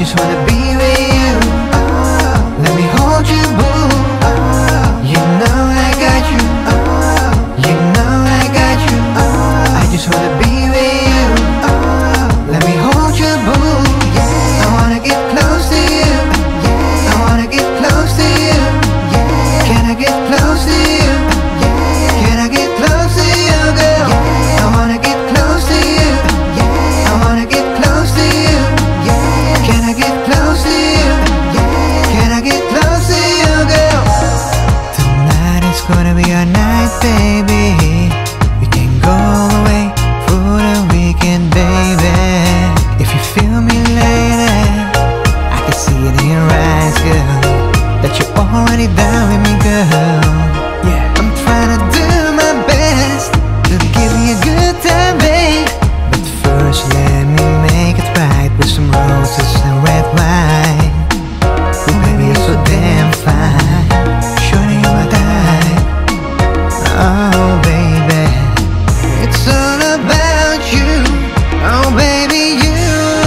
just wanna be with you. Let me hold you, boo. You know I got you. You know I got you. I just wanna be with you. Let me hold you, boo. I wanna get close to you. I wanna get close to you. Can I get close to you? Can I get close to you, girl? I wanna get close to you. I wanna get close to you. Can I get close to you? Can I get close to you, girl? Tonight is gonna be our night, baby. We can go all the way for the weekend, baby. If you feel me later, I can see it in your eyes, girl, that you're already down with me, girl. Yeah, I'm trying to do my best to give you a good time, babe. But first let me make it right with some roses and red wine. Oh baby, you're so damn fine. Surely you're my type. Oh baby, it's all about you. Oh baby, you.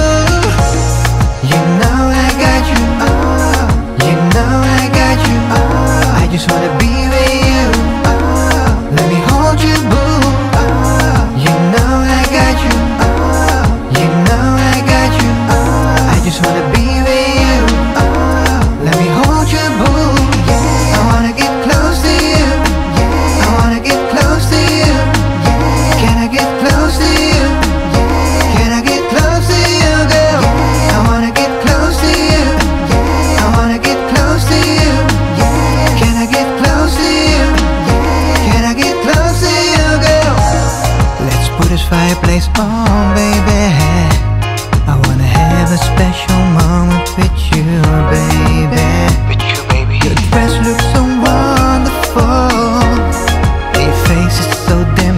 You know I got you. You know I got you. I just wanna be with you. Let me hold you, boo. You know I got you. You know I got you. I just wanna be with you. Let me hold you, boo. I wanna get close to you. I wanna get close to you. Can I get close to you? Can I get close to you, girl? I wanna get close to you. I wanna get close to you. Can I get close to you? Can I get close to you, girl? Let's put this fireplace on, baby. I wanna have a special moment with you, baby. With you, baby. Your dress looks so wonderful. Your face is so damn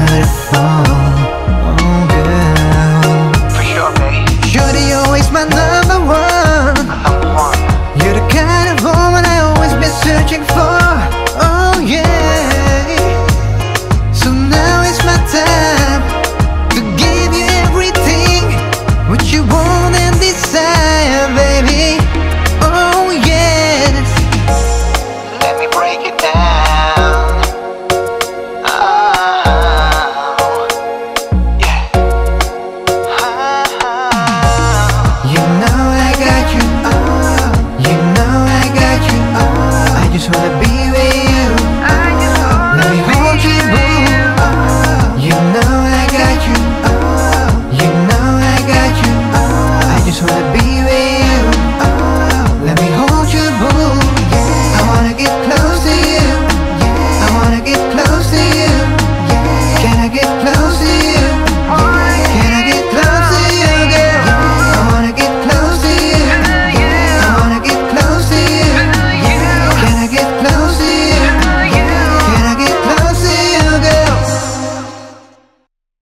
beautiful. Oh, girl. For sure, baby. You're always my number.